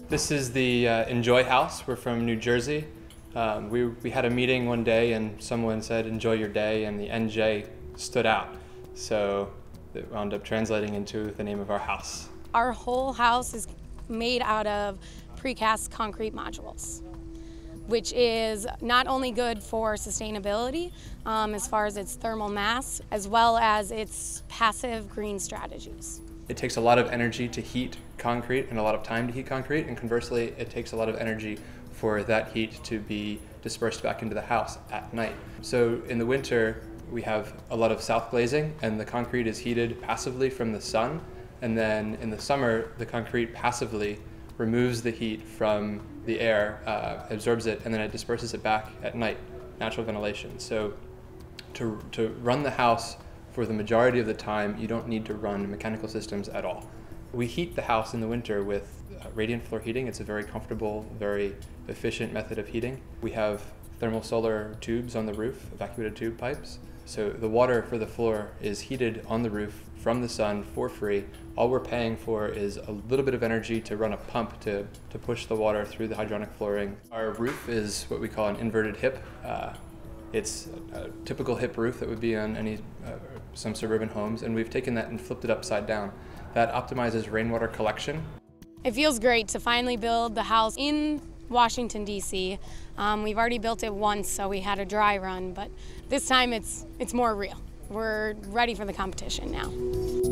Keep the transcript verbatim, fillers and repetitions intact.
This is the uh, Enjoy House. We're from New Jersey. Um, we, we had a meeting one day and someone said, enjoy your day, and the N J stood out. So it wound up translating into the name of our house. Our whole house is made out of precast concrete modules, which is not only good for sustainability um, as far as its thermal mass, as well as its passive green strategies. It takes a lot of energy to heat concrete and a lot of time to heat concrete, and conversely, it takes a lot of energy for that heat to be dispersed back into the house at night. So in the winter, we have a lot of south glazing, and the concrete is heated passively from the sun, and then in the summer, the concrete passively removes the heat from the air, uh, absorbs it, and then it disperses it back at night, natural ventilation. So to, to run the house for the majority of the time, you don't need to run mechanical systems at all. We heat the house in the winter with uh, radiant floor heating. It's a very comfortable, very efficient method of heating. We have thermal solar tubes on the roof, evacuated tube pipes. So the water for the floor is heated on the roof from the sun for free. All we're paying for is a little bit of energy to run a pump to, to push the water through the hydronic flooring. Our roof is what we call an inverted hip. Uh, It's a typical hip roof that would be on any uh, some suburban homes, and we've taken that and flipped it upside down. That optimizes rainwater collection. It feels great to finally build the house in Washington, D C Um, we've already built it once, so we had a dry run, but this time it's, it's more real. We're ready for the competition now.